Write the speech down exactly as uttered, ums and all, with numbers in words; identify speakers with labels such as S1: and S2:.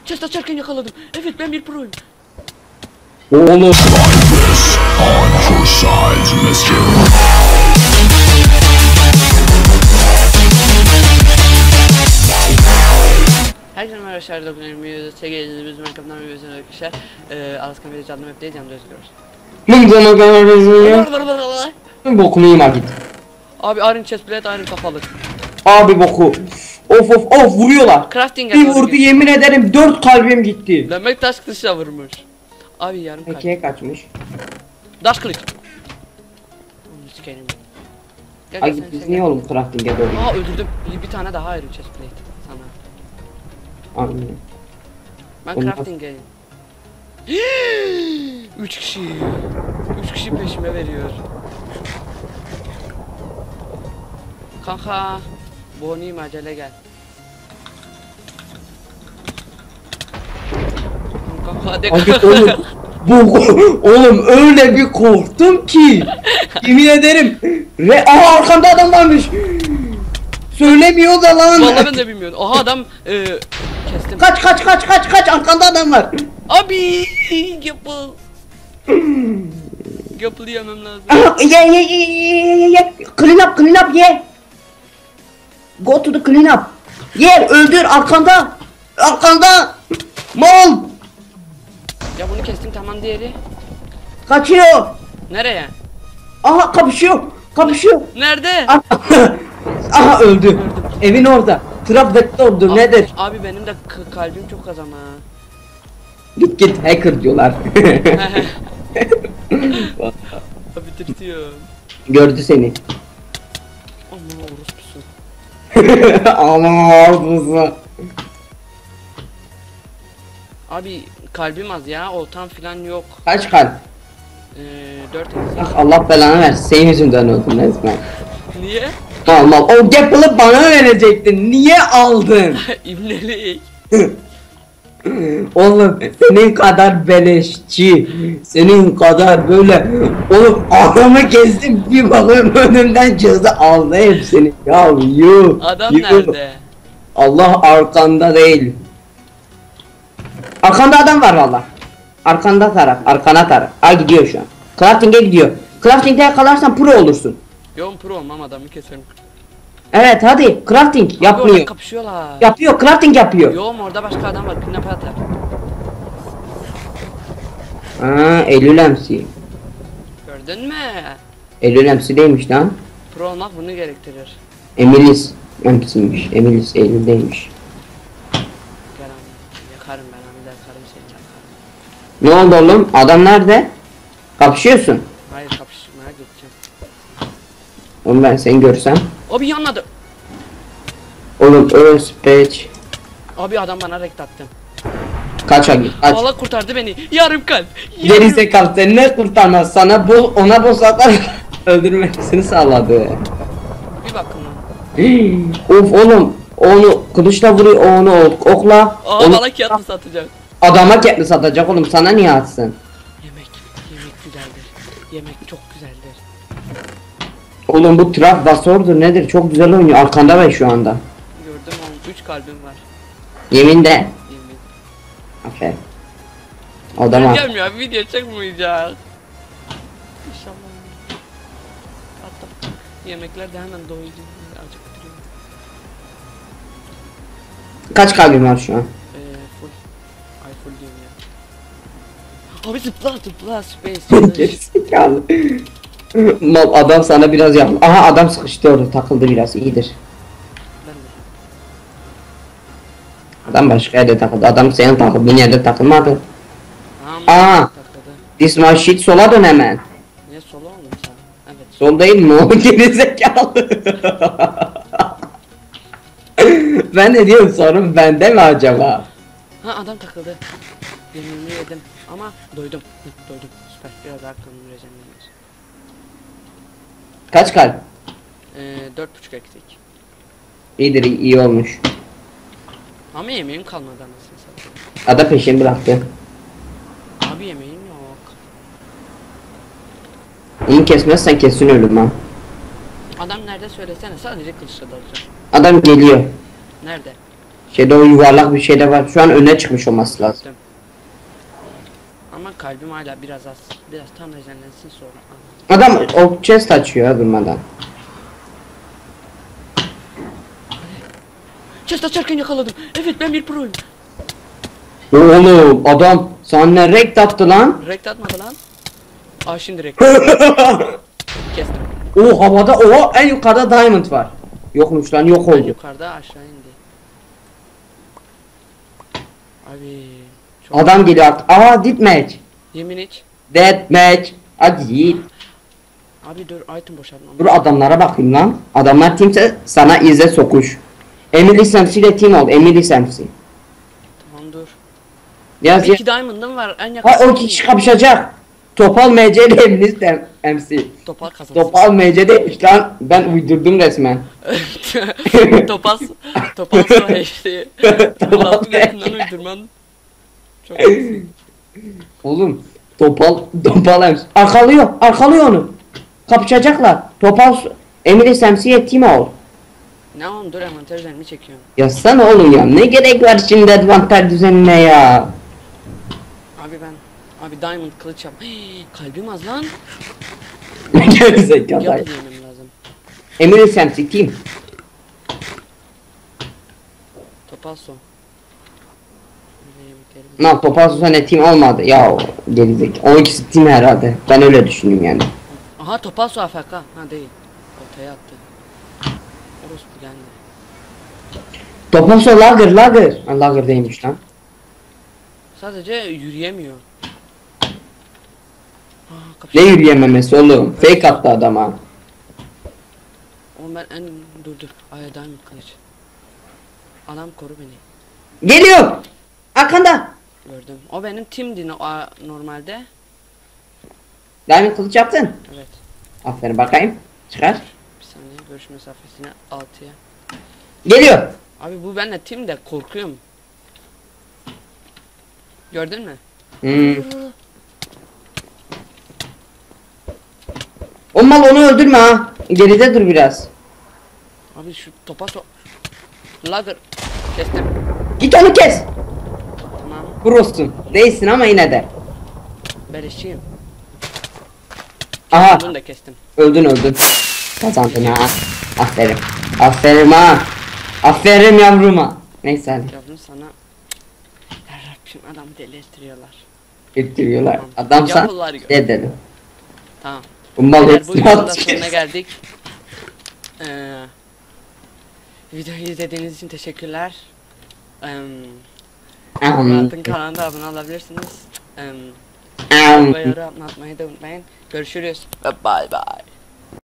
S1: Chest açarken yakaladım. Evet ben bir proyum.
S2: Oğlum.
S1: Herkese merhaba arkadaşlar. Bugün videoda çekeceğiz. Biz Minecraft'tan bir videosu arkadaşlar. Eee Alaskan videosu adlı map'teyiz. Yanımda özgürüz.
S2: Bunun zaman ben bokunu yiyeyim git.
S1: Abi Iron chestplate, Iron kafalı.
S2: Abi boku. Of of of vuruyorlar.
S1: Crafting
S2: Bir vurdu yemin ederim dört kalbim gitti.
S1: Demek taş kılıçla vurmuş. Abi yarım kalp.
S2: Peki kaçmış.
S1: Taş kılıç. Onu sikerim. Gel
S2: Ay
S1: gel
S2: git
S1: sen
S2: biz
S1: sen
S2: niye
S1: gel.
S2: oğlum crafting'e doğru.
S1: Aa öldürdüm. Bir, bir tane daha Iron chestplate sana.
S2: Aynen.
S1: Ben
S2: Olmaz.
S1: crafting'e. Üç kişi. Üç kişi peşime veriyor. Kanka. Bonnie'm acele gel. Kanka hadi
S2: Abi
S1: kanka.
S2: oğlum. Bu oğlum öyle bir korktum ki. Yemin ederim. Re Aha arkamda adam varmış. Söylemiyor da lan.
S1: Vallahi ben de bilmiyorum. Aha adam e, kestim.
S2: Kaç kaç kaç kaç kaç arkanda adam var.
S1: Abi yapıl. Yapıl yemem lazım.
S2: Aha, ye ye ye ye ye ye. Clean up clean up ye. Go to the clean up. Ye öldür arkanda. Arkanda. Mal.
S1: Ya bunu kestim tamam diğeri.
S2: Kaçıyor.
S1: Nereye?
S2: Aha kapışıyor. Kapışıyor.
S1: Nerede?
S2: Aha öldü. Evin orada. Trap vektördur
S1: Abi-
S2: nedir?
S1: Abi benim de k- kalbim çok az ama.
S2: Git git hacker diyorlar.
S1: Bitirtiyor.
S2: Gördü seni.
S1: Aman orospusun.
S2: Aman ordusu.
S1: Abi kalbim az ya, oltam filan yok.
S2: Kaç kalp?
S1: Ee, dört
S2: Ah Allah belanı versin. Senin yüzünden öldüm resmen.
S1: Niye?
S2: Mal mal. O Gapple'ı bana verecektin. Niye aldın?
S1: İbnelik.
S2: Oğlum senin kadar beleşçi, senin kadar böyle oğlum adamı kestim bir bakıyorum önümden çıktı aldı hepsini ya yuh.
S1: Adam
S2: yuh.
S1: nerede?
S2: Allah arkanda değil. Arkanda adam var valla. Arkanda taraf, arkana taraf. Ha gidiyor şu an. Crafting'e gidiyor. Crafting'de yakalarsan pro olursun.
S1: Yoğun pro olmam adamı keserim.
S2: Evet hadi crafting
S1: Abi orada
S2: yapmıyor.
S1: kapışıyorlar.
S2: Yapıyor crafting yapıyor.
S1: Yoğun orada başka adam var, pinap atar.
S2: Aa Eylül M C.
S1: Gördün mü?
S2: Eylül M C değilmiş lan.
S1: Pro olmak bunu gerektirir.
S2: Emilis M C'ymiş. Emilis Eylül'deymiş.
S1: Gel abi, yakarım ben abi, yakarım seni yakarım.
S2: Ne oldu oğlum? Adam nerede? Kapışıyorsun.
S1: Hayır kapışmaya gideceğim.
S2: Oğlum ben seni görsem.
S1: Abi yanladı.
S2: Oğlum öl speech.
S1: Abi adam bana rekt attı.
S2: Kaç abi kaç.
S1: Allah kurtardı beni. Yarım kalp.
S2: Geri
S1: Yarım.
S2: zekalı seni ne kurtarmaz sana bu ona bu satar öldürmesini sağladı.
S1: Bir bakın lan.
S2: Hii, of oğlum onu kılıçla vuruyor onu ok- okla.
S1: Aa
S2: onu,
S1: bana kağıt mı satacak?
S2: adama ketli satacak oğlum sana niye atsın?
S1: Yemek, yemek güzeldir. Yemek çok güzeldir.
S2: Oğlum bu trap basordur nedir çok güzel oynuyor arkanda ben şu anda.
S1: Gördüm oğlum, üç kalbim var.
S2: Yeminle.
S1: Yemin.
S2: Aferin. Odama.
S1: Gelmiyor abi, video çekmeyeceğiz. İnşallah. Hatta yemekler de hemen doyuyor. Acıktırıyor.
S2: Kaç kalbim var şu an?
S1: Eee full. Ay full diyorum ya. Abi zıpla zıpla space.
S2: Gerizekalı. Mal adam sana biraz yap. Aha adam sıkıştı orada takıldı biraz iyidir.
S1: Ben de.
S2: Adam başka yerde takıldı. Adam senin takıldığın yerde takılmadı.
S1: Aa.
S2: Aa.
S1: Takıldı.
S2: This my shit sola dön hemen.
S1: Niye solo oldun sen? Evet.
S2: Sol değil mi o gerizekalı? Ben de diyorum sorun bende mi acaba?
S1: Ha adam takıldı. Yemeğimi yedim ama doydum. Hı, doydum. Süper. Biraz daha kandıracağım.
S2: Kaç kalp?
S1: Eee dört buçuk eksik.
S2: İyidir iyi, iyi olmuş.
S1: Ama yemeğim kalmadı anasını satayım.
S2: Ada peşini bıraktı.
S1: Abi yemeğim yok.
S2: Onu kesmezsen kesin ölüm ha.
S1: Adam nerede söylesene, sadece kılıçla dalacağım.
S2: Adam geliyor.
S1: Nerede?
S2: Şeyde o yuvarlak bir şeyde var. Şu an öne çıkmış olması lazım.
S1: Gittim. Ama kalbim hala biraz az. Biraz tam rejenlensin sonra.
S2: Adam o chest açıyor ha durmadan.
S1: Chest açarken yakaladım. Evet ben bir proyum.
S2: Oğlum adam sana ne rekt attı lan?
S1: Rekt atmadı lan. Aa şimdi rekt. Kestim.
S2: O havada o en yukarıda diamond var. Yokmuş lan yok
S1: En
S2: oldu.
S1: yukarıda aşağı indi. Abi. Çok
S2: Adam geliyor artık. Aa deathmatch.
S1: Yemin et.
S2: Deathmatch. Hadi yiğit.
S1: Abi dur item boşaltmam.
S2: Dur adamlara bakayım lan. Adamlar timse sana izle sokuş. Emily Samsi ile team ol. Emily Samsi.
S1: Tamam dur.
S2: Yaz
S1: Bir
S2: ya.
S1: iki diamond'ım var en yakın.
S2: Ha o iki kişi kapışacak. Topal M C ile Emily Samsi.
S1: Topal kazansın.
S2: Topal M C demiş lan. Ben uydurdum resmen.
S1: Topaz. Topaz o işte. Topal götünden uydurman. Çok iyi.
S2: Oğlum Topal Topal M C. Arkalıyor. Arkalıyor onu. Kapışacaklar. Topal Emily Samsi'ye team ol.
S1: Ne oğlum dur envanter düzenimi çekiyorum.
S2: Yazsana oğlum ya. Ne gerek var şimdi advantaj düzenine ya.
S1: Abi ben. Abi diamond kılıç yap. Hii, kalbim az lan.
S2: Gerizekalı.
S1: Yapı yemem lazım.
S2: Emily Samsi team.
S1: Topal son.
S2: Lan Topal Susane team olmadı. Ya o gerizekalı. O ikisi team herhalde. Ben öyle düşündüm yani.
S1: Aha topal su A F K. Ha değil. Ortaya attı. Orospu geldi.
S2: Topal Su lager lager. Ha, lager değilmiş lan.
S1: Sadece yürüyemiyor. Aa,
S2: Ne
S1: kapışıyor.
S2: yürüyememesi oğlum. Fake attı adama.
S1: Oğlum ben en dur dur. Ay diamond kılıç. Adam koru beni.
S2: Geliyor. Arkanda.
S1: Gördüm. O benim timdi no a- normalde.
S2: Diamond kılıç yaptın.
S1: Evet.
S2: Aferin bakayım. Çıkar.
S1: Bir saniye görüş mesafesine altıya.
S2: Geliyor.
S1: Abi bu benle tim de korkuyorum. Gördün mü?
S2: Hmm. O mal onu öldürme ha. Geride dur biraz.
S1: Abi şu topa so... Lager. Kestim.
S2: Git onu kes.
S1: Tamam.
S2: Vurursun. Değilsin ama yine de.
S1: Beleşçiyim.
S2: Aha.
S1: Bunu da kestim.
S2: Öldün öldün. Kazandın ha. Aferin. Aferin ha. Aferin yavruma. Neyse hadi.
S1: Yavrum sana... Yarabbim adamı deli ettiriyorlar.
S2: Götürüyorlar.
S1: Tamam.
S2: Adamsan
S1: Yapılar gör.
S2: ne dedim.
S1: Tamam.
S2: Bu mal
S1: Beyler, bu
S2: hepsini
S1: videonun da
S2: atacak.
S1: sonuna geldik. Ee, videoyu izlediğiniz için teşekkürler. Ee,
S2: Am.
S1: Murat'ın kanalına abone olabilirsiniz. Ee,
S2: Am.
S1: Ve yorum atmayı da unutmayın. Görüşürüz. Ve bay bay.